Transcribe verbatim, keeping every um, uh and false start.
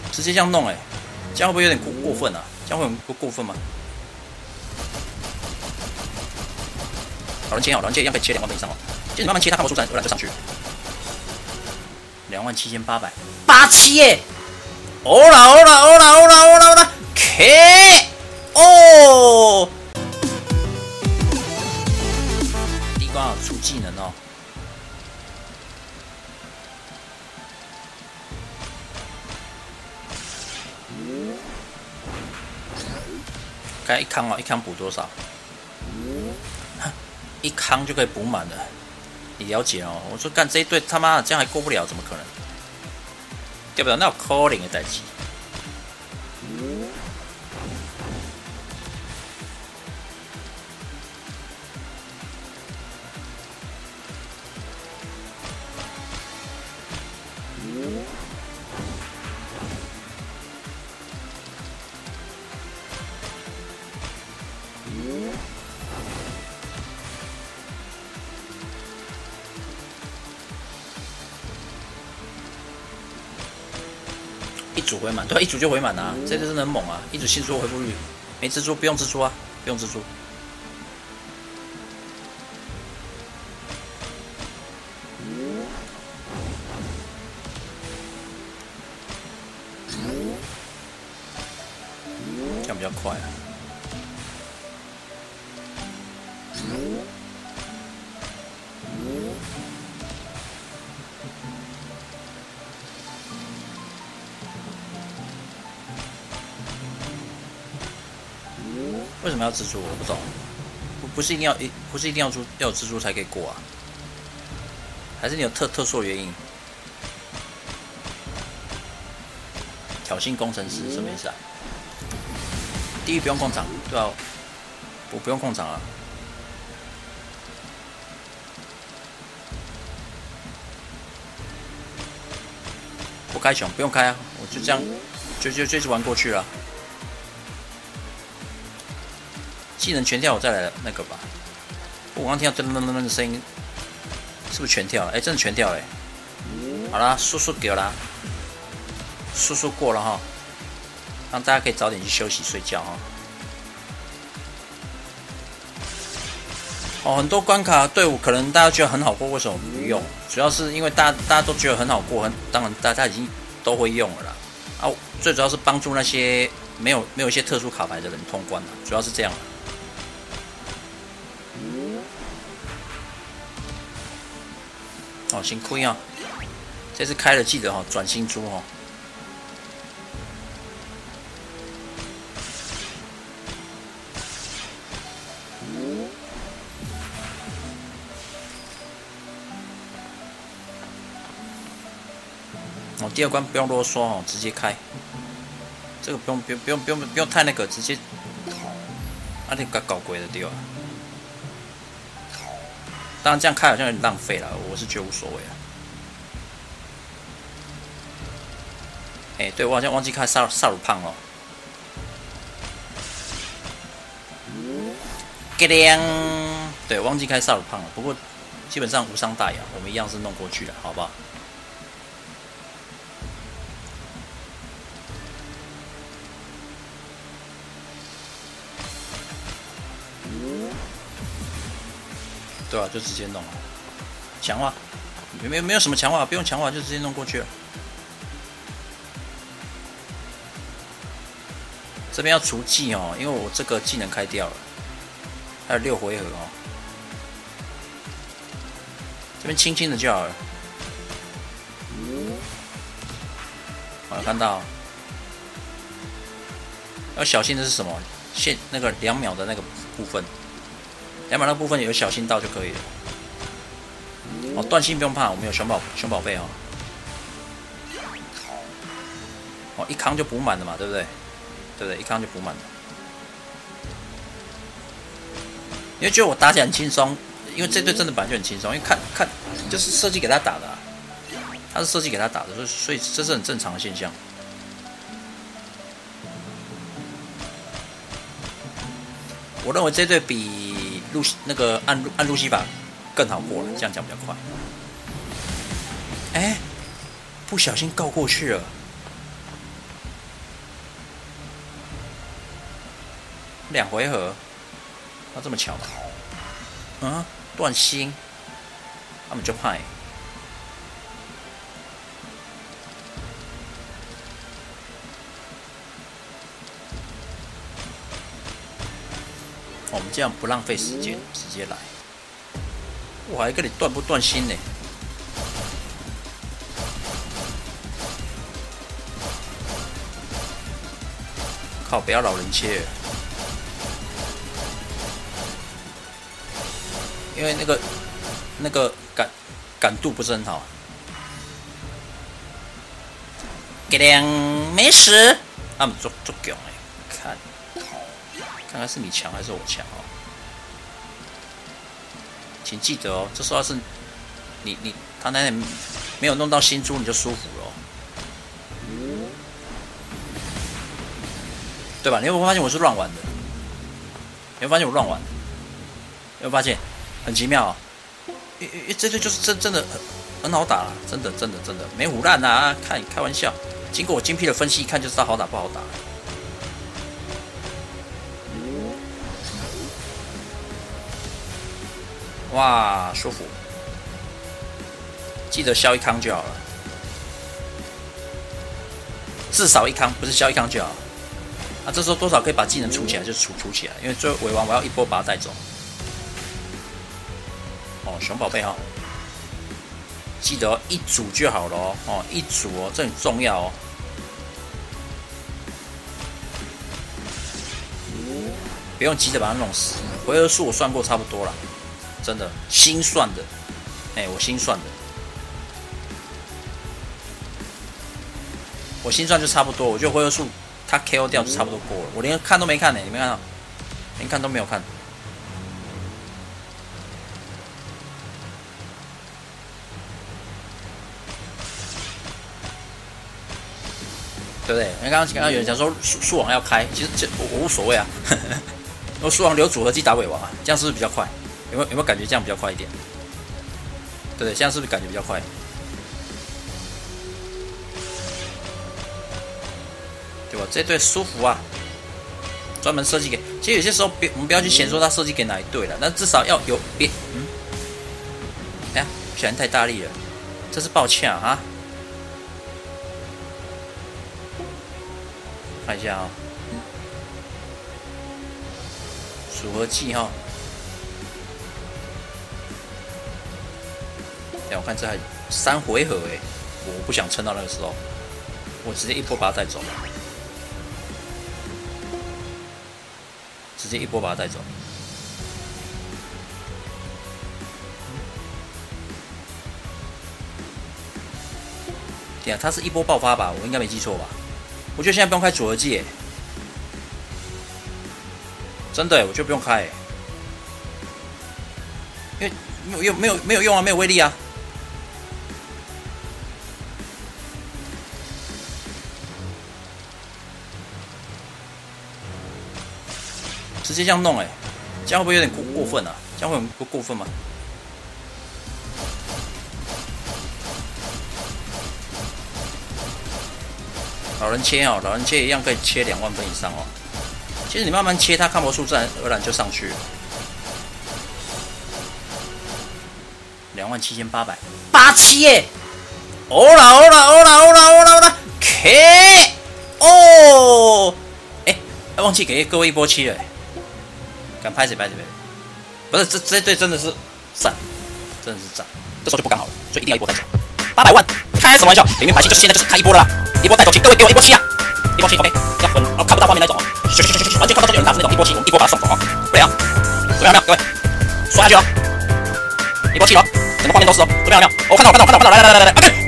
直接这样弄哎、欸，这样会不会有点过过分啊？这样会很过过分吗？好人切哦，好人切一样可以切两万倍以上哦。就你慢慢切，它看我出战，我俩就上去。两万七千八百八七耶！欧啦欧啦欧啦欧啦欧啦欧啦 ，K 哦！地瓜出技能哦。该一康哦，一康补多少？一康就可以补满了。你了解哦？我说干这一队他妈的这样还过不了，怎么可能？对不对？那有可能的代志。一组回满，对，一组就回满啊，这真的很猛啊！一组新书回复率，没蜘蛛不用蜘蛛啊，不用蜘蛛。这样比较快啊。为什么要蜘蛛？我不懂，不不是一定要一不是一定要蜘要有蜘蛛才可以过啊？还是你有特特殊的原因？挑衅工程师什么意思啊？地狱不用控场，对啊，我不用控场啊。不开熊不用开啊，我就这样就就就一直玩过去了。技能全跳，我再来那个吧。我刚听到噔噔噔噔的声音，是不是全跳了？哎、欸，真的全跳了、欸。好啦，速速给啦，速速过了哈，让大家可以早点去休息睡觉哈。哦，很多关卡队伍可能大家觉得很好过，为什么不用？主要是因为大家大家都觉得很好过，很当然大家已经都会用了啦。啊，最主要是帮助那些没有没有一些特殊卡牌的人通关啦，主要是这样啦。哦，辛苦啊！这次开了记得哈、哦，转新珠哦。哦，第二关不用啰嗦哦，直接开。这个不用不用不用不用不用太那个，直接，啊，你搞搞鬼的对吧？当然这样开好像有点浪费了，我是觉得无所谓啊。哎、欸，对我好像忘记开萨萨鲁胖了。给亮，对，忘记开萨鲁胖了。不过基本上无伤大雅，我们一样是弄过去了，好不好？对啊，就直接弄了。强化，没有没有什么强化，不用强化，就直接弄过去了。这边要除技哦，因为我这个技能开掉了，还有六回合哦。这边轻轻的就好了。我有看到，要小心的是什么？限那个两秒的那个部分。两秒那部分有小心到就可以了。哦，断心不用怕，我们有熊宝熊宝贝哦。哦，一康就补满了嘛，对不对？对不对？一康就补满了。你会觉得我打起来很轻松，因为这队真的本来就很轻松，因为看看就是设计给他打的、啊，他是设计给他打的，所以所以这是很正常的现象。我认为这队比路那个按按路西法更好过了，这样讲比较快。哎、欸，不小心告过去了。 两回合，他这么巧吗？嗯，断心，他们就派。我们这样不浪费时间，直接来。我还跟你断不断心呢？靠！不要老人切，因为那个那个感感度不是很好。给亮没死，他们做做囧哎，看，看看是你强还是我强哦？请记得哦，这时候要是你你他那天没有弄到新珠，你就舒服了、哦。对吧？你会发现我是乱玩的，你会发现我乱玩，你会发现很奇妙、哦，因为这队就是真真的很很好打了，真的真的真的没唬烂啊！看开玩笑，经过我精辟的分析，一看就知道好打不好打。哇，舒服！记得消一康就好了，至少一康，不是消一康就好。啊，这时候多少可以把技能储起来就储储起来，因为最后尾王我要一波把它带走。哦，熊宝贝哈、哦，记得、哦、一组就好了哦，哦一组哦，这很重要哦。不用急着把它弄死，回合数我算过差不多了，真的心算的，哎、欸，我心算的，我心算就差不多，我觉得回合数。他 K O 掉就差不多过了，我连看都没看呢、欸，你没看到？连看都没有看。对不对？因为刚刚刚刚有人讲说树树王要开，其实这 我, 我无所谓啊。我树王留组合技打尾王啊，这样是不是比较快？有没有有没有感觉这样比较快一点？对不对？这样是不是感觉比较快？对吧？这队舒服啊，专门设计给。其实有些时候别我们不要去嫌说他设计给哪一队了，但至少要有别嗯，哎呀，不小心太大力了，这是抱歉啊。看一下啊、哦，组合技哈、哦。哎，我看这还三回合哎，我不想撑到那个时候，我直接一波把他带走。直接一波把他带走。对啊，他是一波爆发吧？我应该没记错吧？我觉得现在不用开组合技，真的，我觉得不用开，因为没有没有没有用啊，没有威力啊。直接这样弄哎、欸，这样会不会有点过过分啊？这样会很过过分吗？老人切哦，老人切一样可以切两万分以上哦。其实你慢慢切，它抗魔术自然而然就上去了。两万七千八百八七耶！欧啦欧啦欧啦欧啦欧啦欧啦 ！K 哦，哎，忘记给各位一波七了、欸。敢拍谁拍谁拍，不是这这队真的是赞，真的是赞，这时候就不刚好了，所以一定要一波带走。八百万，开什么玩笑？里面排戏就现在就是开一波了啦，一波带走，请各位给我一波七啊，一波七 ，OK， 这样分，然后看不到画面那种哦，咻咻咻咻咻，完全看不到有人打是那种一波七，我们一波把它送走哦，不了，怎么样？各位，刷下去哦，一波七哦，整个画面都是哦，怎么样？我看到，看到，看到，看到，来来来来来，OK。